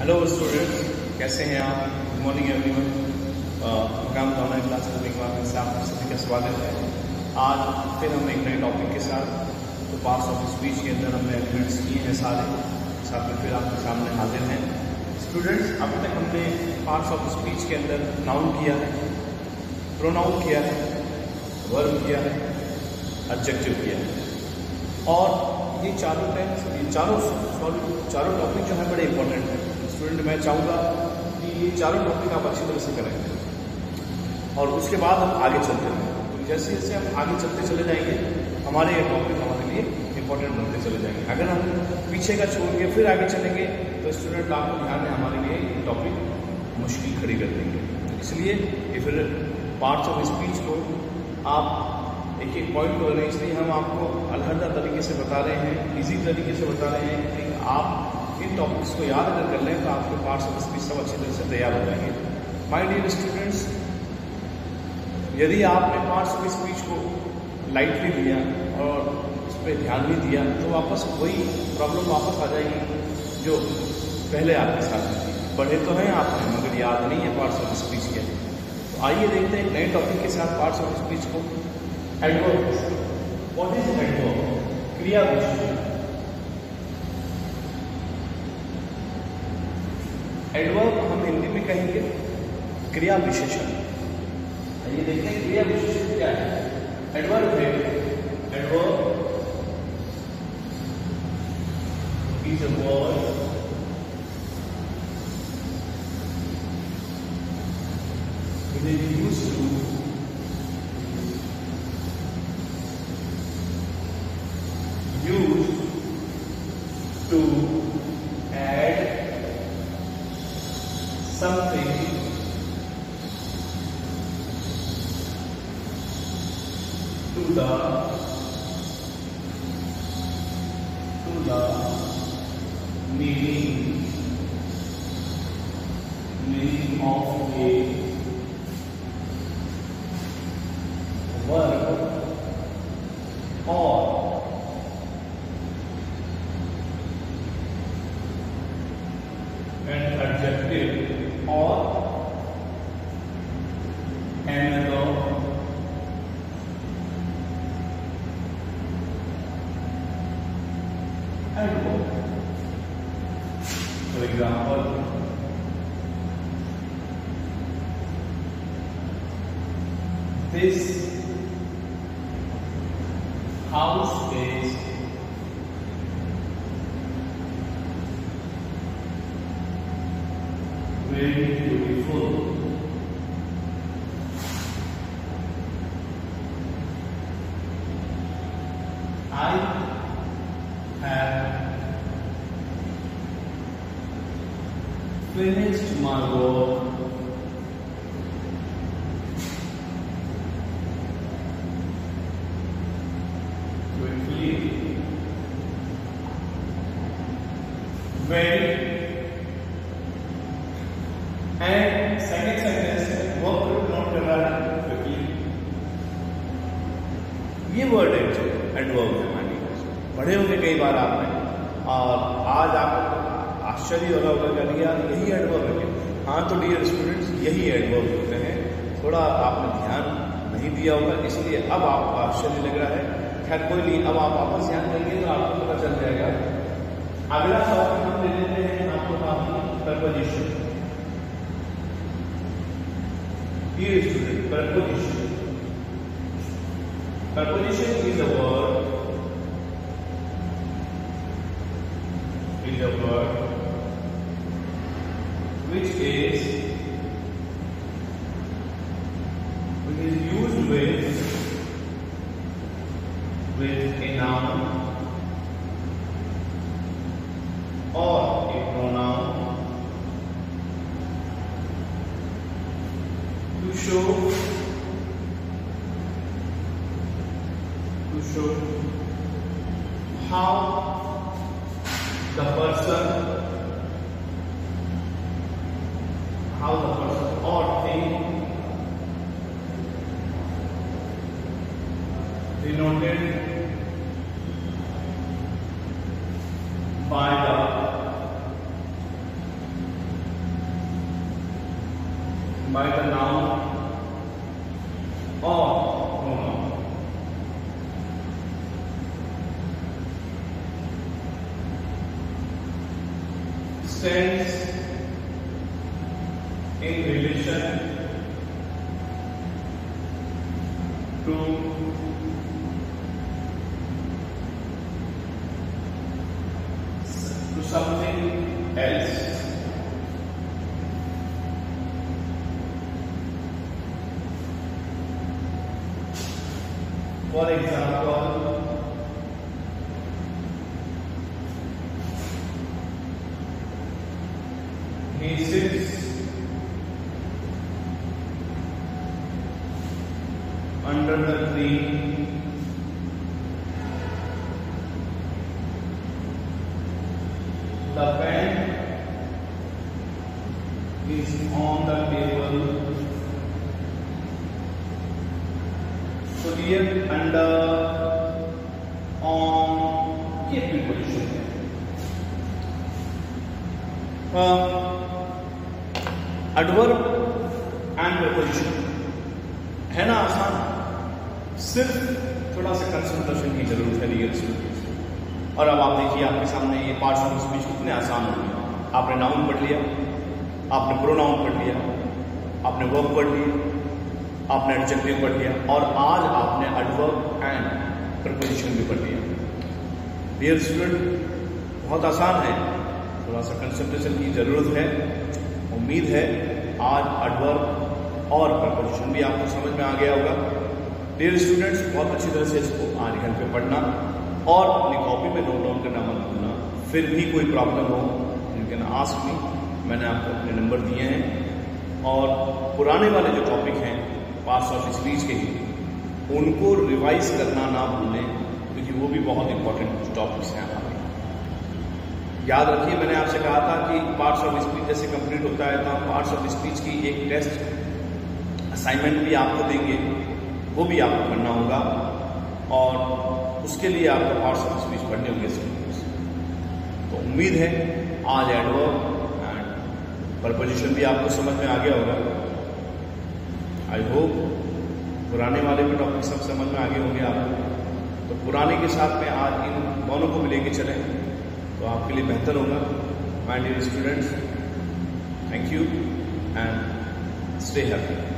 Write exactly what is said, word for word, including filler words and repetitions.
Hello students, कैसे हैं आप? Good morning everyone. मकाम ऑनलाइन क्लास करने के बाद से आप सभी का स्वागत है। आज फिर हम एक नए टॉपिक के साथ तो पार्ट्स ऑफ स्पीच के अंदर हमने एलिमेंट्स किए हैं सारे साथ में फिर आपके सामने हाजिर हैं। स्टूडेंट्स, अभी तक हमने पार्ट्स ऑफ स्पीच के अंदर नाउन किया है, प्रोनाउन किया है, वर्ब किया है, एडजेक्टिव किया है और ये चारों टेंस ये चारों सॉरी चारों टॉपिक जो है बड़े इंपॉर्टेंट हैं। स्टूडेंट, मैं चाहूँगा कि ये चारों टॉपिक आप अच्छी तरह से करें और उसके बाद हम आगे चलते हैं। तो जैसे जैसे हम आगे चलते चले जाएंगे हमारे ये टॉपिक हमारे लिए इंपॉर्टेंट बनते चले जाएंगे। अगर हम पीछे का छोड़ के फिर आगे चलेंगे तो स्टूडेंट आपको ध्यान में हमारे लिए ये टॉपिक मुश्किल खड़ी कर देंगे। इसलिए ये फिर पार्ट्स ऑफ स्पीच को आप एक एक पॉइंट को लें, इसलिए हम आपको अलहदा तरीके से बता रहे हैं, इजी तरीके से बता रहे हैं कि आप इन टॉपिक्स को याद अगर कर लें तो आपके पार्ट्स ऑफ स्पीच सब अच्छी तरह से तैयार हो जाएंगे। माय डियर स्टूडेंट्स, यदि आपने पार्ट्स ऑफ स्पीच को लाइटली लिया और उस पर ध्यान नहीं दिया तो वापस वही प्रॉब्लम वापस आ जाएगी जो पहले आपके साथ थी। पढ़े तो हैं आपने मगर याद नहीं है पार्ट्स ऑफ स्पीच के। तो आइए देखते हैं एक नए टॉपिक के साथ पार्ट्स ऑफ स्पीच को। Adverb, what is adverb? क्रिया विशेषण। एडवर्ब हम हिंदी में कहेंगे क्रिया विशेषण। ये देखते हैं क्रिया विशेषण क्या है। एडवर्ब है, adverb is a word which is used to used to add something to the to the meaning meaning of a verb or an adjective or another adverb. For example, this house is very beautiful. I have finished my work quickly. Very and second sentence verb note कर रहा है quickly. ये word है जो adverb है। मान लीजिए पढ़े होंगे कई बार आपने और आज आपको आश्चर्य हो रहा होगा कि यार यही एडवर्ब है। हाँ तो डियर स्टूडेंट्स, यही एडवर्ब होते हैं। थोड़ा आपने ध्यान नहीं दिया होगा इसलिए अब आपको आश्चर्य लग रहा है। खैर कोई नहीं, अब आप वापस ध्यान देंगे तो आपको पता चल जाएगा। अगला टॉपिक हम ले लेते हैं आपको preposition. Dear student, preposition. Preposition is a word. Is a word which is which is used with with a noun or a pronoun to show to show how the person how the person or thing denoted by the stands in relation to to something else. For example, he sits under the tree the pen is on the table. So here under on ये preposition है. Adverb and preposition है ना आसान, सिर्फ थोड़ा सा concentration की जरूरत है रियल स्टूडेंट्स. और अब आप देखिए आपके सामने ये पार्ट्स ऑफ स्पीच कितने आसान हो गए. आपने नाउन पढ़ लिया, आपने प्रोनाउन पढ़ लिया, आपने वर्ब पढ़ लिया, आपने एडजेक्टिव पढ़ लिया, और आज आपने एडवर्ब एंड प्रीपोजिशन भी पढ़ लिया. डियर स्टूडेंट, बहुत आसान है, थोड़ा सा कंसंट्रेशन की जरूरत है. उम्मीद है आज एडवर्ब और प्रीपोजिशन भी आपको समझ में आ गया होगा. डियर स्टूडेंट्स, बहुत अच्छी तरह से इसको आज घर पे पढ़ना और अपनी कॉपी में नोट डाउन करना मत भूलना. फिर भी कोई प्रॉब्लम हो यू कैन आस्क मी, मैंने आपको अपने नंबर दिए हैं. और पुराने वाले जो टॉपिक हैं पार्ट्स ऑफ स्पीच के ही, उनको रिवाइज करना ना भूलें, क्योंकि वो भी बहुत इंपॉर्टेंट टॉपिक्स हैं हमारे. याद रखिए, मैंने आपसे कहा था कि पार्ट्स ऑफ स्पीच जैसे कंप्लीट होता है तो हम पार्ट्स ऑफ स्पीच की एक टेस्ट असाइनमेंट भी आपको देंगे, वो भी आपको करना होगा. और उसके लिए आपको पार्ट्स ऑफ स्पीच पढ़ने होंगे. तो उम्मीद है आज एडवर्ब एंड प्रीपोजिशन भी आपको समझ में आ गया होगा. आई होप पुराने वाले भी टॉपिक सब समझ में आगे होंगे आपको. तो पुराने के साथ में आज इन दोनों को भी लेके चलें तो आपके लिए बेहतर होगा. My dear students, thank you and stay happy.